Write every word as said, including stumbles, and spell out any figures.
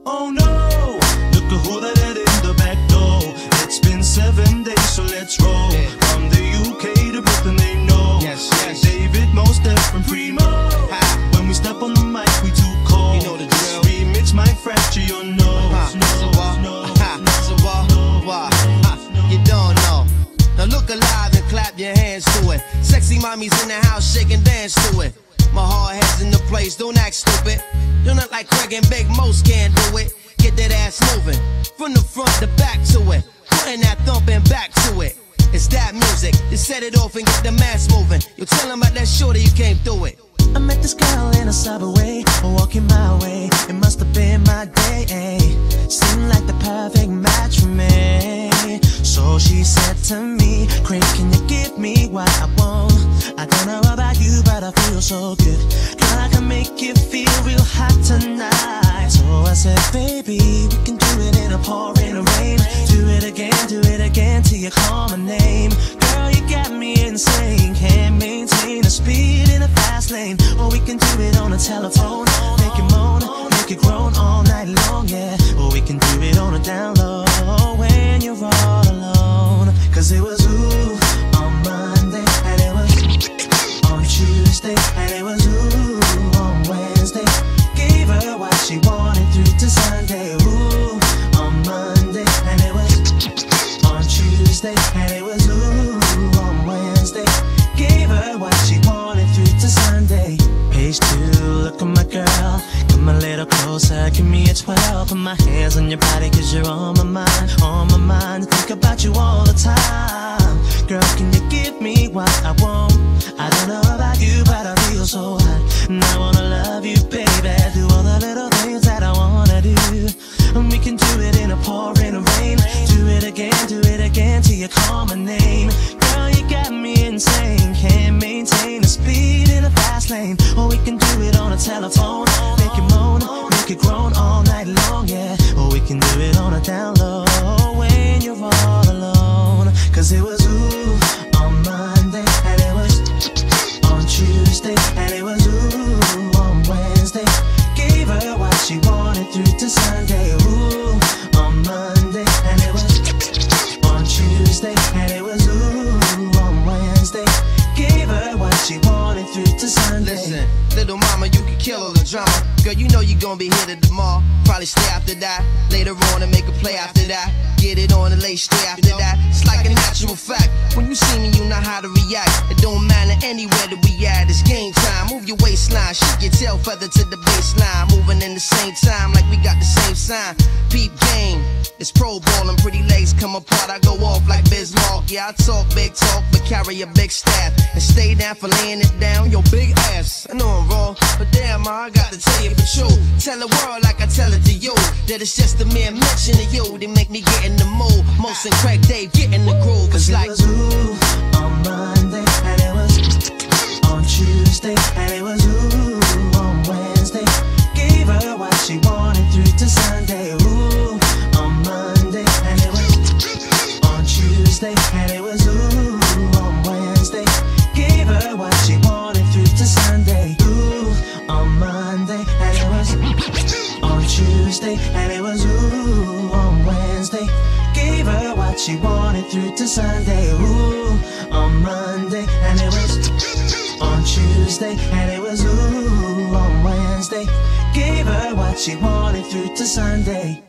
Oh no, look at who that had in the back door. It's been seven days, so let's roll. Yeah. From the U K to Brooklyn, they know. Yes, yes. David, Mos Def, and Primo. Ha. When we step on the mic, we too cold. You know the drill. This remix might fracture your nose. Uh-huh. No, so what? no, Ha. no, so what? no, What? no, Ha. no, You don't know. Now look alive and clap your hands to it. Sexy mommies in the house, shake and dance to it. My hard head's in the place, don't act stupid. Don't act like Craig and Big Mos can't do it. Get that ass moving, from the front to back to it. Putting that thumping back to it. It's that music, to set it off and get the mass moving. You tell them about that shorty, you came through it. I met this girl in a subway, walking my way. It must have been my day. Seemed like the perfect match for me. So she said to me, Craig, can you give me what I want? I don't know about you, but I feel so good. Girl, I can make you feel real hot tonight. So I said, baby, we can do it in a pouring rain. Do it again, do it again till you call my name. Girl, you got me insane. Can't maintain the speed in a fast lane. Or we can do it on a telephone. Make it moan, make it groan all night long, yeah. Or we can do it on a down low when you're all alone. Cause it was ooh on Monday, and it was on Tuesday, and it was ooh on Wednesday. Gave her what she wanted through to Sunday. Ooh on Monday, and it was on Tuesday, and it was ooh on Wednesday. Gave her what she wanted through to Sunday. Page two, look at my girl. Come a little closer, give me a twelve. Put my hands on your body cause you're on my mind. On my mind, think about you all the time. Girl, can you give me what I want? I don't know about you, but I feel so hot. And I wanna love you, baby. Do all the little things that I wanna do. And we can do it in a pouring rain. Do it again, do it again till you call my name. Girl, you got me insane. Can't maintain the speed in a fast lane. Or we can do it on a telephone. Make it moan, make it groan all night long, yeah. Or we can do it on a down low when you're all alone. Cause it was ooh on Monday, and it was on Tuesday, and it was ooh on Wednesday. Gave her what she wanted through to Sunday. Ooh on Monday, and it was on Tuesday, and it was ooh on Wednesday. Gave her what she wanted through to Sunday. Listen, little mama, you can kill all the drama. Girl, you know you gon' be here to tomorrow. Probably stay after that. Later on and make a play after that. Get it on and lay stay after that. It's like a natural fact. When you see me, you know how to react. It don't matter anywhere that we at. It's game time. Move your waistline. Shake your tail feather to the baseline. Moving in the same time like we got the same sign. Peep game. It's pro ball and pretty legs come apart. I go off like Bismarck. Yeah, I talk big talk, but carry a big staff. And stay down for laying it down. Yo, big ass. I know I'm wrong, but damn, ma, I got to tell you for true. Tell the world like I tell it to you. That it's just a mere mention of you. They make me get in the mood. Mos and Craig Dave get in the groove. It's like it was ooh on Monday, and it was on Tuesday, and it was ooh on Wednesday. Gave her what she wanted through to Sunday. Ooh on Monday, and it was on Tuesday, and it was ooh on Wednesday. Gave her what she wanted through to Sunday. Ooh on Monday, and it was on Tuesday, and it was ooh on Wednesday. Gave her what she wanted through to Sunday. Ooh on Monday, and it was on Tuesday, and it was ooh on Wednesday. Gave her what she wanted through to Sunday.